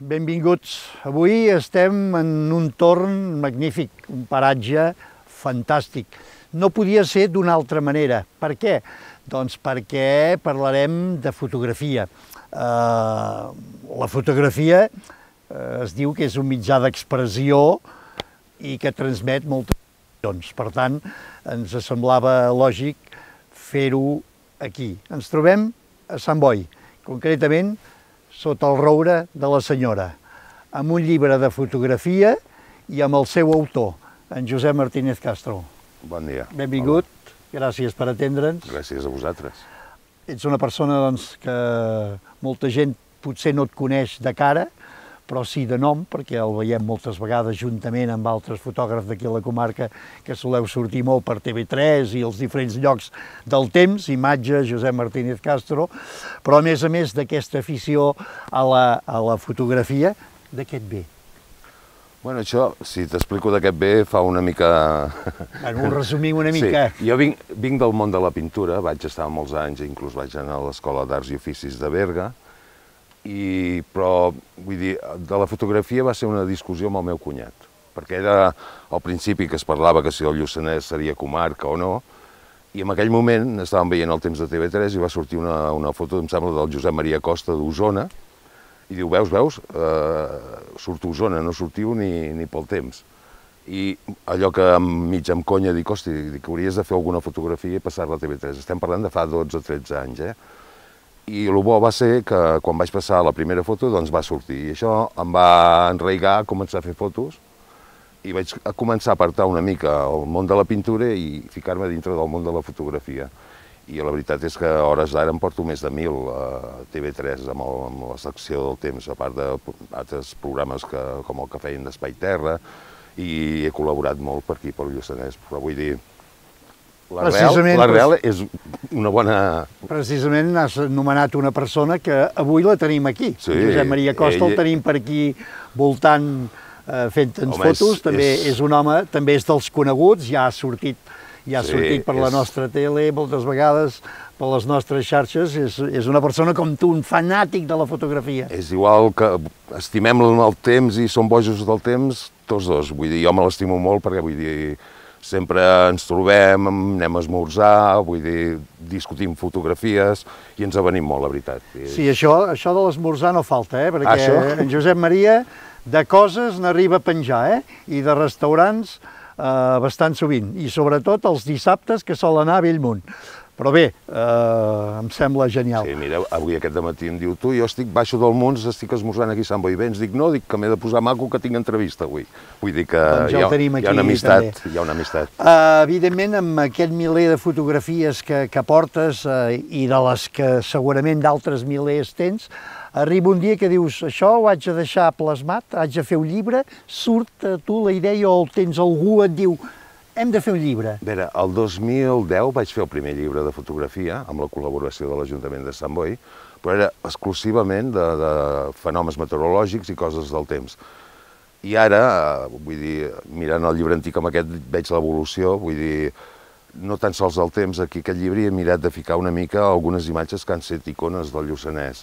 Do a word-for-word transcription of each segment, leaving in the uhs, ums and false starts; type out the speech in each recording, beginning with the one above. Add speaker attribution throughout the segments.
Speaker 1: Benvinguts. Avui estem en un torn magnífic, un paratge fantàstic. No podia ser d'una altra manera. Per què? Doncs perquè parlarem de fotografia. Uh, la fotografia uh, es diu que és un mitjà d'expressió i que transmet moltes emocions. Per tant, ens semblava lògic fer-ho aquí. Ens trobem a Sant Boi, concretament sota el roure de la Senyora, amb un llibre de fotografia i amb el seu autor, en Josep Martínez Castro.
Speaker 2: Bon dia.
Speaker 1: Benvingut, gràcies per atendre'ns.
Speaker 2: Gràcies a vosaltres.
Speaker 1: Ets una persona doncs, que molta gent potser no et coneix de cara, però sí de nom, perquè el veiem moltes vegades juntament amb altres fotògrafs d'aquí a la comarca que soleu sortir molt per T V tres i els diferents llocs del temps, imatge, Josep Martínez Castro, però a més a més d'aquesta afició a la, a la fotografia, de què et ve?
Speaker 2: Bueno, això, si t'explico de què et ve, fa una mica...
Speaker 1: Bueno, ho resumim una mica.
Speaker 2: Sí, jo vinc, vinc del món de la pintura, vaig estar molts anys, inclús vaig anar a l'Escola d'Arts i Oficis de Berga, I, però, vull dir, de la fotografia va ser una discussió amb el meu cunyat, perquè era al principi que es parlava que si el Lluçanès seria comarca o no, i en aquell moment estàvem veient el temps de T V tres i va sortir una, una foto, em sembla, del Josep Maria Costa d'Osona, i diu, veus, veus, eh, surt Osona, no sortiu ni, ni pel temps. I allò que mig amb conya dic, hosti, dic, hauries de fer alguna fotografia i passar-la a T V tres. Estem parlant de fa dotze o tretze anys, eh? I el bo va ser que quan vaig passar la primera foto doncs va sortir i això em va enraigar a començar a fer fotos i vaig a començar a apartar una mica el món de la pintura i ficar-me dintre del món de la fotografia. I la veritat és que a hores d'ara em porto més de mil a T V tres amb, el, amb la secció del temps, a part d'altres programes que, com el que feien d'Espai Terra, i he col·laborat molt per aquí, per Lluçanès, però vull dir, l'arrel és una bona...
Speaker 1: Precisament has anomenat una persona que avui la tenim aquí.
Speaker 2: Sí,
Speaker 1: Josep Maria Costa el tenim per aquí voltant, eh, fent-nos fotos, també és un home, també és dels coneguts, ja ha sortit, ja ha sortit per la nostra tele moltes vegades, per les nostres xarxes, és, és una persona com tu, un fanàtic de la fotografia.
Speaker 2: És igual que estimem el temps i som bojos del temps, tots dos, vull dir, jo me l'estimo molt perquè vull dir, sempre ens trobem, anem a esmorzar, vull dir, discutim fotografies i ens avenim molt, la veritat.
Speaker 1: Sí, això, això de l'esmorzar no falta, eh? Perquè això? En Josep Maria de coses n'arriba a penjar, eh? I de restaurants eh, bastant sovint, i sobretot els dissabtes que sol anar a Bellmunt. Però bé, eh, em sembla genial.
Speaker 2: Sí, mira, avui aquest dematí em diu, tu, jo estic baixo del Munts, estic esmorzant aquí a Sant Boi. Ens dic, no, dic que m'he de posar maco que tinc entrevista avui. Vull dir que
Speaker 1: doncs ja
Speaker 2: hi, ha,
Speaker 1: aquí,
Speaker 2: hi ha una amistat, hi ha una amistat.
Speaker 1: Uh, evidentment, amb aquest miler de fotografies que, que portes uh, i de les que segurament d'altres milers tens, arriba un dia que dius, això ho haig de deixar plasmat, haig de fer un llibre, surt a tu la idea o tens algú et diu, hem de fer un llibre.
Speaker 2: A veure, el dos mil deu vaig fer el primer llibre de fotografia amb la col·laboració de l'Ajuntament de Sant Boi, però era exclusivament de, de fenòmens meteorològics i coses del temps. I ara, vull dir, mirant el llibre antic amb aquest, veig l'evolució, vull dir, no tan sols del temps, aquí aquest llibre he mirat de ficar una mica algunes imatges que han set icones del Lluçanès.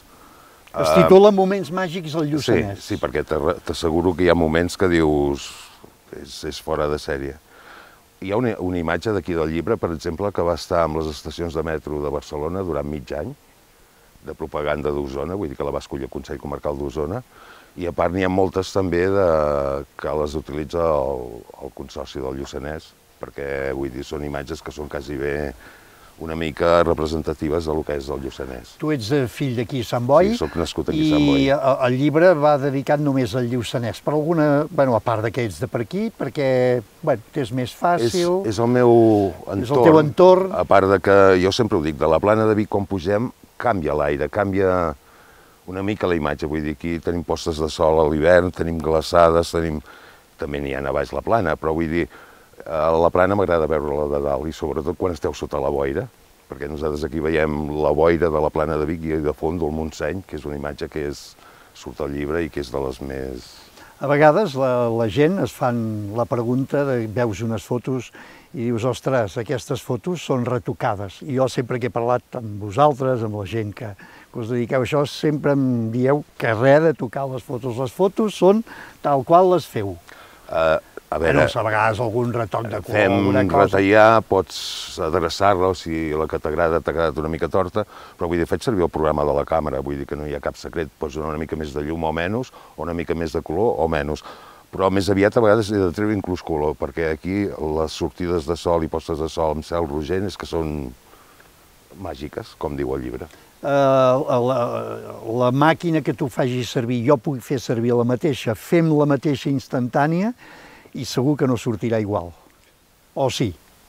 Speaker 1: Es titula Moments màgics del Lluçanès.
Speaker 2: Sí, sí, perquè t'asseguro que hi ha moments que dius, és, és fora de sèrie. Hi ha una, una imatge d'aquí del llibre, per exemple, que va estar amb les estacions de metro de Barcelona durant mig any, de propaganda d'Osona, vull dir que la va escollir el Consell Comarcal d'Osona, i a part n'hi ha moltes també de, que les utilitza el, el Consorci del Lluçanès, perquè vull dir, són imatges que són quasi bé una mica representatives del que és el Lluçanès.
Speaker 1: Tu ets fill d'aquí a Sant Boi.
Speaker 2: Sí, soc nascut aquí a Sant Boi.
Speaker 1: I el llibre va dedicat només al Lluçanès, per alguna, bueno, a part que ets de per aquí, perquè, bueno, t'és més fàcil.
Speaker 2: És, és el meu entorn.
Speaker 1: És el teu entorn.
Speaker 2: A part de que, jo sempre ho dic, de la Plana de Vic, quan pugem, canvia l'aire, canvia una mica la imatge. Vull dir, aquí tenim postes de sol a l'hivern, tenim glaçades, tenim... també n'hi ha a baix la Plana, però vull dir, a la Plana m'agrada veure-la de dalt i sobretot quan esteu sota la boira, perquè nosaltres aquí veiem la boira de la Plana de Vic i de fons del Montseny, que és una imatge que és, surt al llibre i que és de les més...
Speaker 1: A vegades la, la gent es fan la pregunta de veus unes fotos i dius, ostres, aquestes fotos són retocades. I jo sempre que he parlat amb vosaltres, amb la gent que que us dediqueu a això, sempre em dieu que res de tocar les fotos. Les fotos són tal qual les feu.
Speaker 2: Uh, a veure,
Speaker 1: bueno, a vegades algun retoc de color,
Speaker 2: fem
Speaker 1: alguna cosa.
Speaker 2: retallar, pots adreçar-la, o si la que t'agrada t'ha quedat una mica torta, però vull dir, faig servir el programa de la càmera, vull dir que no hi ha cap secret, pots donar una mica més de llum o menys, o una mica més de color o menys. Però més aviat a vegades he de treure inclús color, perquè aquí les sortides de sol i postes de sol amb cel rogent és que són màgiques, com diu el llibre.
Speaker 1: Uh, la, la màquina que tu facis servir, jo puc fer servir la mateixa, fem la mateixa instantània i segur que no sortirà igual. O sí?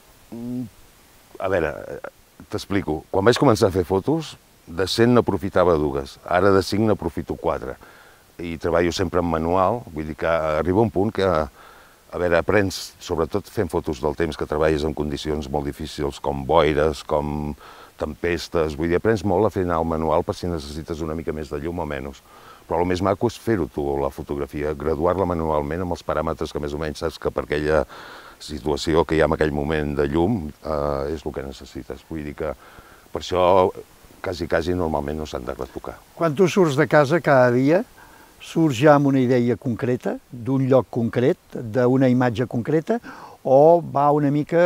Speaker 2: A veure, t'explico. Quan vaig començar a fer fotos, de cent n'aprofitava dues, ara de cinc n'aprofito quatre. I treballo sempre en manual, vull dir que arriba un punt que, a veure, aprens, sobretot fent fotos del temps, que treballes en condicions molt difícils, com boires, com tempestes, vull dir, aprens molt a fer anar el manual per si necessites una mica més de llum o menys. Però el més maco és fer-ho tu, la fotografia, graduar-la manualment amb els paràmetres que més o menys saps que per aquella situació que hi ha en aquell moment de llum eh, és el que necessites. Vull dir que per això quasi, quasi normalment no s'han de retocar.
Speaker 1: Quan tu surts de casa cada dia, surts ja amb una idea concreta, d'un lloc concret, d'una imatge concreta, o va una mica,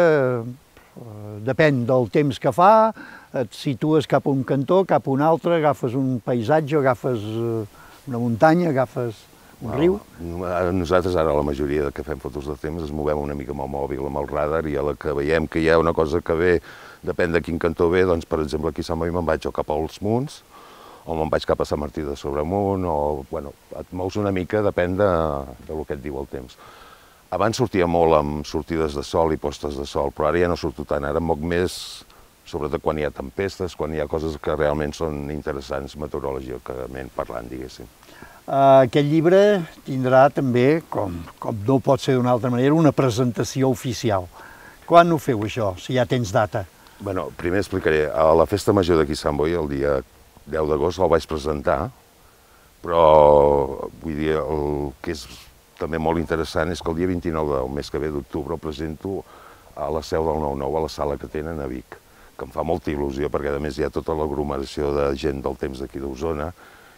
Speaker 1: eh, depèn del temps que fa, et situes cap a un cantó, cap a un altre, agafes un paisatge, agafes una muntanya, agafes un riu.
Speaker 2: Nosaltres ara la majoria que fem fotos de temps es movem una mica amb el mòbil, amb el radar, i a la que veiem que hi ha una cosa que ve, depèn de quin cantó ve, doncs per exemple aquí a Sant Boi me'n vaig o cap als Munts, o me'n vaig cap a Sant Martí de Sobremunt, o, bueno, et mous una mica, depèn de, de lo que et diu el temps. Abans sortia molt amb sortides de sol i postes de sol, però ara ja no surto tant, ara em moc més, sobretot quan hi ha tempestes, quan hi ha coses que realment són interessants meteorològicament parlant, diguéssim.
Speaker 1: Uh, aquest llibre tindrà també, com, com no pot ser d'una altra manera, una presentació oficial. Quan ho feu, això, si ja tens data?
Speaker 2: Bueno, primer explicaré. A la Festa Major d'aquí a Sant Boi, el dia deu d'agost, el vaig presentar, però vull dir, el que és també molt interessant és que el dia vint-i-nou del mes que ve d'octubre el presento a la seu del nou nou, a la sala que tenen a Vic, que em fa molta il·lusió, perquè a més hi ha tota l'aglomeració de gent del temps d'aquí d'Osona,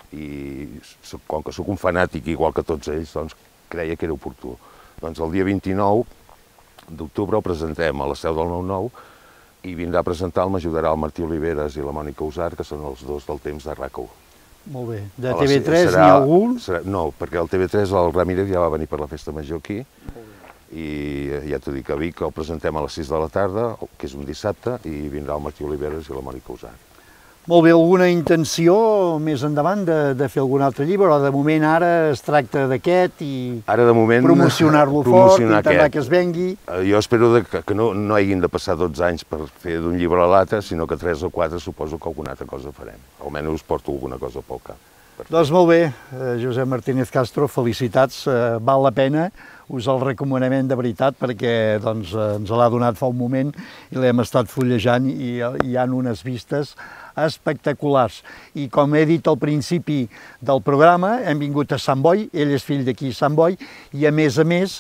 Speaker 2: i com que sóc un fanàtic igual que tots ells, doncs creia que era oportú. Doncs el dia vint-i-nou d'octubre el presentem a la seu del nou nou i vindrà a presentar, m'ajudarà el Martí Oliveres i la Mònica Usar, que són els dos del temps de RAC u.
Speaker 1: Molt bé. De T V tres n'hi ha algun?
Speaker 2: No, perquè el T V tres, el Ramírez ja va venir per la Festa Major aquí, i ja t'ho dic, a Vic el presentem a les sis de la tarda, que és un dissabte, i vindrà el Martí Oliveres i la Mònica Usar.
Speaker 1: Molt bé, alguna intenció més endavant de, de fer algun altre llibre, o de moment ara es tracta d'aquest i promocionar-lo fort, intentar que es vengui?
Speaker 2: Jo espero que, que no, no hagin de passar dotze anys per fer d'un llibre a l'altre, sinó que tres o quatre suposo que alguna altra cosa farem. Almenys porto alguna cosa pel cap.
Speaker 1: Doncs molt bé, Josep Martínez Castro, felicitats, val la pena, us el recomanament de veritat perquè doncs, ens l'ha donat fa un moment i l'hem estat fullejant i hi ha unes vistes espectaculars. I com he dit al principi del programa, hem vingut a Sant Boi, ell és fill d'aquí a Sant Boi, i a més a més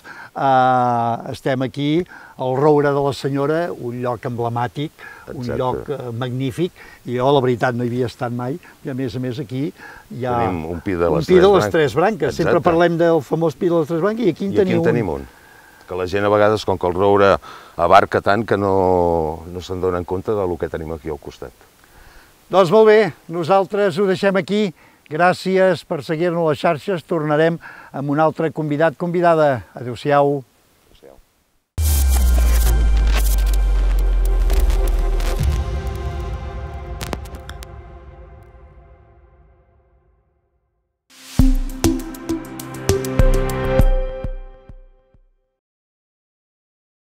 Speaker 1: eh, estem aquí al Roure de la Senyora, un lloc emblemàtic, un
Speaker 2: Exacte.
Speaker 1: lloc eh, magnífic, i jo la veritat no hi havia estat mai, i a més a més aquí hi ha
Speaker 2: Tenim un pi de les,
Speaker 1: un pi
Speaker 2: tres,
Speaker 1: de les
Speaker 2: branques.
Speaker 1: tres branques.
Speaker 2: Exacte.
Speaker 1: Sempre parlem del famós pi de les tres branques, i aquí en
Speaker 2: I
Speaker 1: teniu
Speaker 2: aquí en tenim un. Que la gent a vegades, com que el Roure abarca tant, que no, no se'n donen compte del que tenim aquí al costat.
Speaker 1: Doncs molt bé, nosaltres ho deixem aquí. Gràcies per seguir-nos a les xarxes. Tornarem amb un altre convidat, convidada. Adéu-siau.